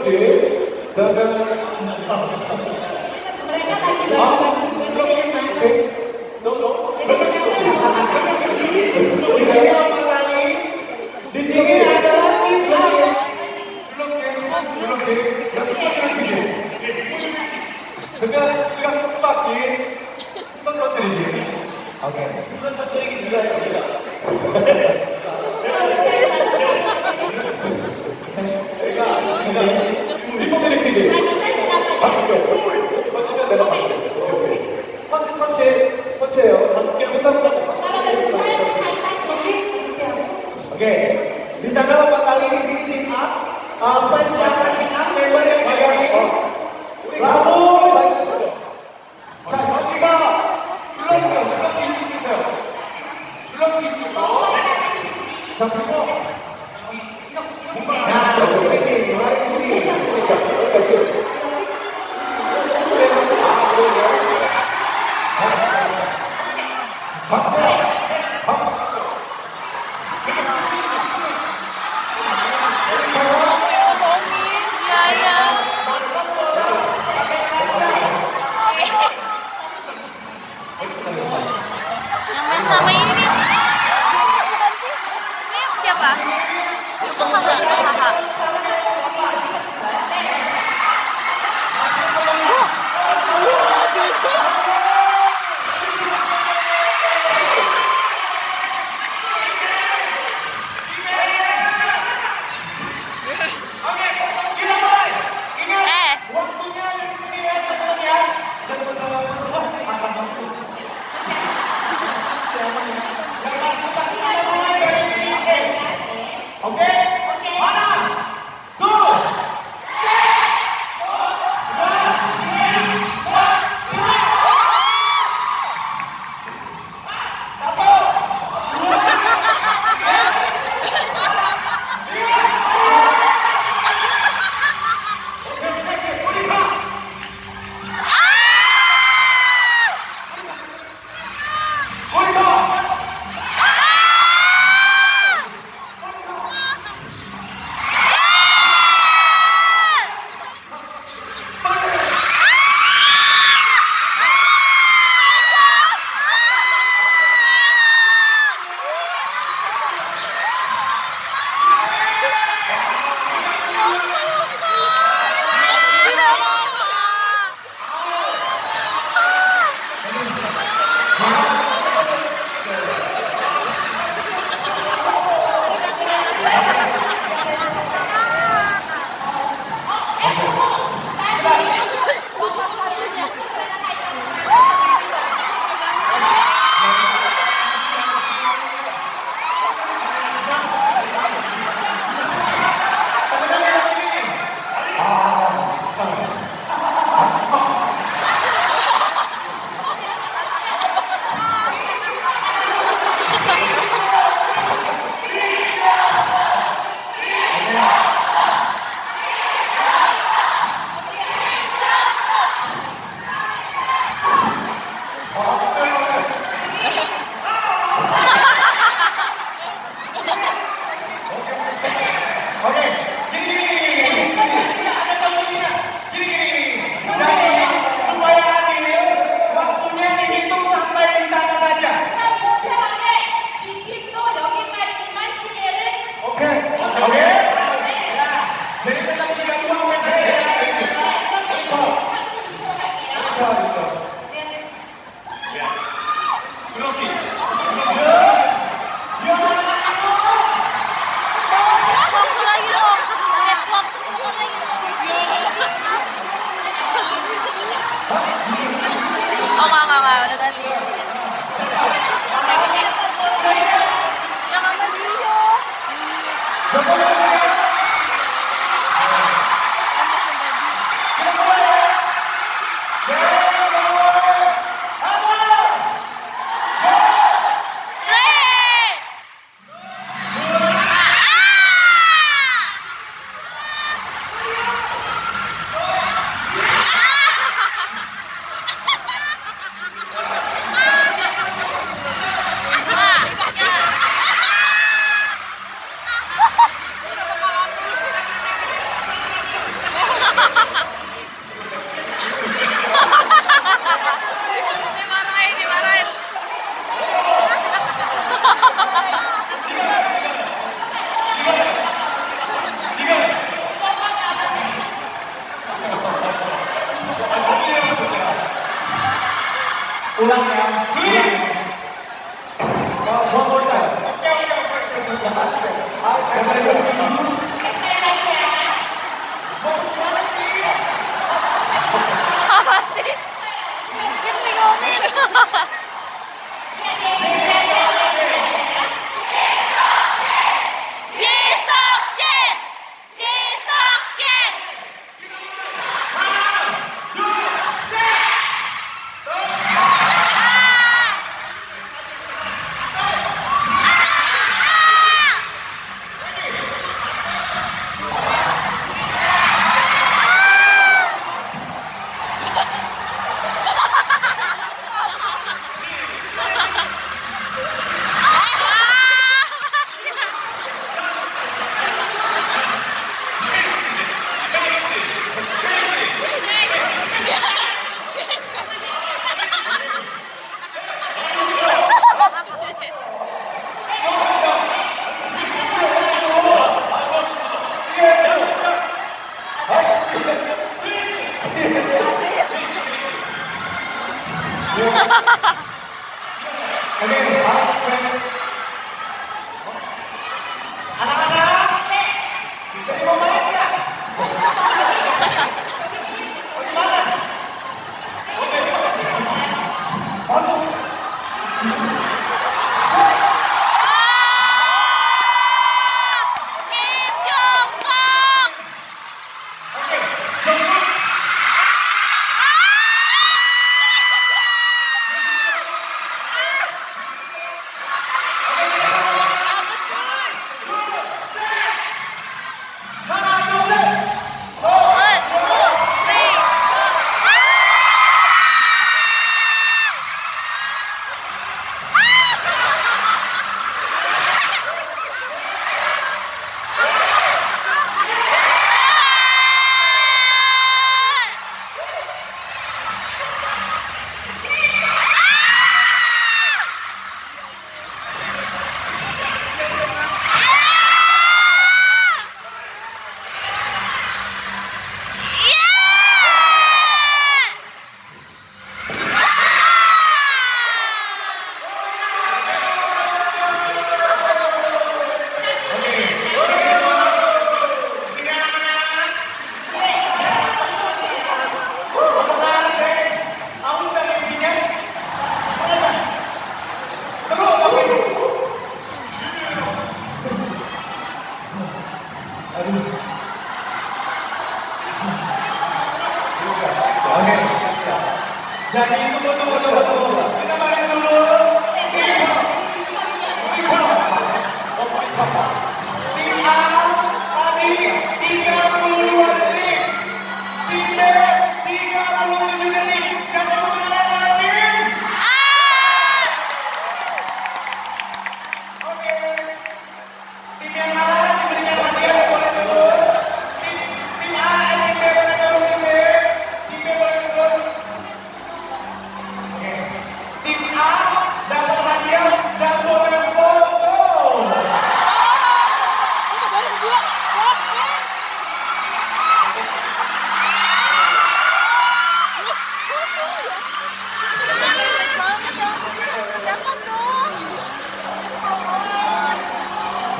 Oke. Dan mereka lagi bagi-bagi tugas ya, Mas. Di sini apa kali? Di sini adalah sit up. belum jadi. Dengan pagi, sempat jadi. Oke. Sempat jadi juga ya. Ini mau jadi gini. Coach예요. Oke, di sana 4 kali, di sini sit up. Fans yang akan sit up, member yang megang. Lalu 자, 여기가 줄넘기 쪽으로. 자, 그리고 nah, di sini nih, mari di sini. Yang main sama ini nih. Bukan sih? Ini siapa? Juga kakak. Oke, kita mulai. Ingat, waktunya di sini ya, teman-teman ya. Oke? Mana? Tuh!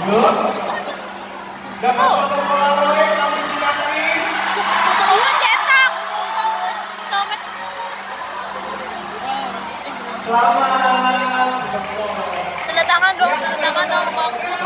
Yuk. Dapat foto Polaroid klasifikasi. Foto cetak. Selamat. Selamat. Tanda tangan dong, Bang Fir.